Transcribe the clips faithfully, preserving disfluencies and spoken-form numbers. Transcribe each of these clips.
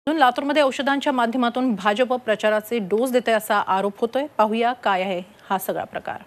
लातूरमध्ये औषधांच्या माध्यमातून भाजप प्रचाराचे डोस देते असा आरोप होतोय। पाहूया काय आहे हा सगळा प्रकार।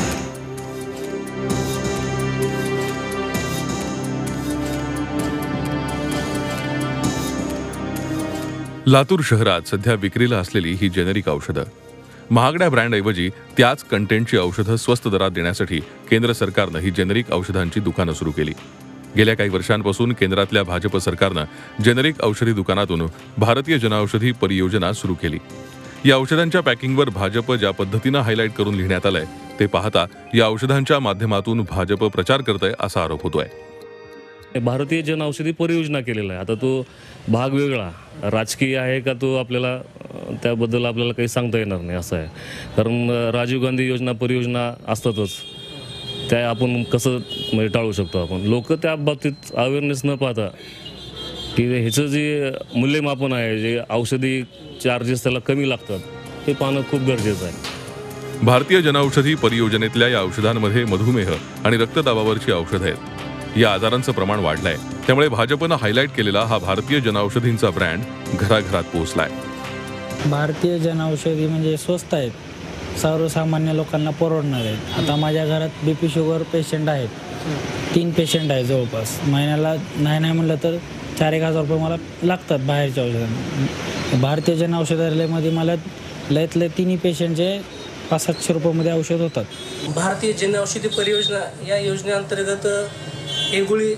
लातूर शहरात सध्या विक्रीला असलेली ही जेनेरिक औषधं, महागड्या ब्रँडऐवजी त्याच कंटेंटची औषधं स्वस्त दरात देण्यासाठी केंद्र सरकारनं ही जेनेरिक औषधांची दुकानं सुरू केली। गेल्या काही वर्षांपासून केंद्रातल्या भाजप सरकारनं जेनेरिक औषधी दुकानातून भारतीय जनऔषधी परियोजना सुरू केली। या औषधांच्या पॅकिंगवर भाजप ज्या पद्धतीनं हायलाइट करून लिहिण्यात आलंय ते पाहता या औषधांच्या माध्यमातून भाजप प्रचार करतंय असा आरोप होतोय। भारतीय जनऔषधी परियोजना केलेला आहे। आता तो भाग वेगळा राजकीय आहे का तो आपल्याला त्याबद्दल आपल्याला काही सांगता येणार नाही असं आहे। कारण राजीव गांधी योजना परियोजना असतातच, त्या आपण कसं म्हणजे टाळू शकतो आपण। लोक त्या बाबतीत अवेअरनेस न पाहता की ह्याचं जे मूल्यमापन आहे, जे औषधी चार्जेस त्याला कमी लागतात, हे पाहणं खूप गरजेचं आहे। भारतीय जनऔषधी परियोजनेतल्या या औषधांमध्ये मधुमेह आणि रक्तदाबावरची औषधं आहेत। या आजारांचं प्रमाण वाढलंय, त्यामुळे भाजपनं हायलाइट केलेला हा भारतीय जनऔषधींचा ब्रँड घराघरात पोहोचलाय। भारतीय जनऔषधी म्हणजे स्वस्त आहेत, सर्वसामान्य लोकांना परवडणार आहेत। आता माझ्या घरात बीपी शुगर पेशंट आहेत, तीन पेशंट आहेत जवळपास। महिन्याला नाही नाही म्हणलं तर चार एक हजार रुपये मला लागतात बाहेरच्या औषधांना। भारतीय जनऔषधालयामध्ये मला लयत लय तिन्ही पेशंटचे पाच सातशे रुपयामध्ये औषध होतात। भारतीय जनऔषधी परियोजना या योजनेअंतर्गत एक गोळी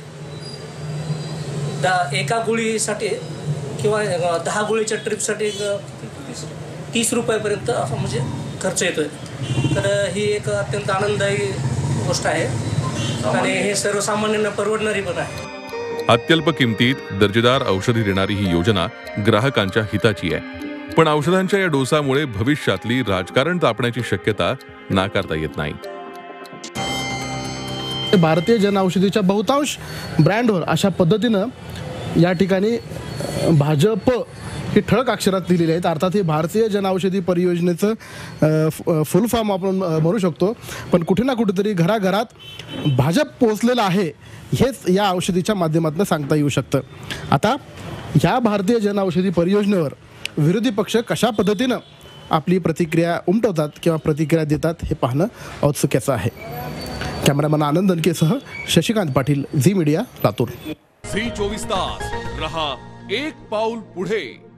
दहा एका गोळीसाठी किंवा दहा गोळीच्या ट्रिपसाठी तीस रुपयापर्यंत म्हणजे खर्च येतोय। तर ही एक अत्यंत आनंददायी गोष्ट आहे आणि हे सर्वसामान्यांना परवडणारी पण आहे। अत्यल्प किमतीत दर्जेदार औषधी देणारी ही योजना ग्राहकांच्या हिताची आहे, पण औषधांच्या या डोसामुळे भविष्यातली राजकारण तापण्याची शक्यता नाकारता येत नाही। भारतीय जनऔषधीच्या बहुतांश ब्रँडवर अशा पद्धतीनं या ठिकाणी भाजप ही ठळक अक्षरात लिहिलेली आहेत। अर्थात हे भारतीय जनऔषधी परियोजनेचं फुल फॉर्म आपण म्हणू शकतो, पण कुठे ना कुठेतरी घराघरात भाजप पोहोचलेलं आहे हेच या औषधीच्या माध्यमातून सांगता येऊ शकतं। आता या भारतीय जनऔषधी परियोजनेवर विरोधी पक्ष कशा पद्धतीनं आपली प्रतिक्रिया उमटवतात किंवा प्रतिक्रिया देतात हे पाहणं औत्सुक्याचं आहे। कॅमेरामॅन आनंद दनकेसह Shashikant Patil, Zee media, Latur. Zee चोवीस तास रहा एक पाऊल पुढे।